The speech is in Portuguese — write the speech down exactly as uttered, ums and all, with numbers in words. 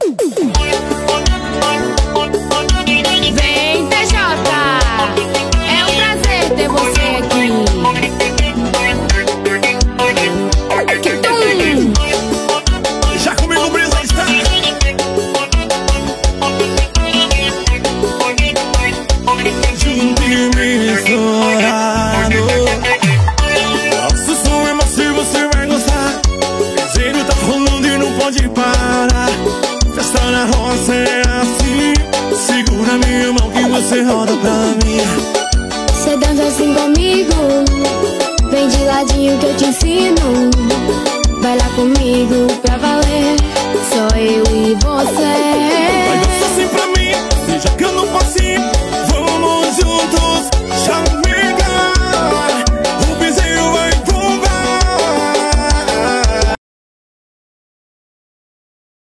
Vem, T J, é um prazer ter você aqui. Já comigo, Brisa, está. Juntinho misturado. Nosso som é macio, você vai gostar. Piseiro tá rolando e não pode parar. Festa na roça é assim. Segura minha mão que você roda pra mim. Cê dança assim comigo, vem de ladinho que eu te ensino. Vai lá comigo pra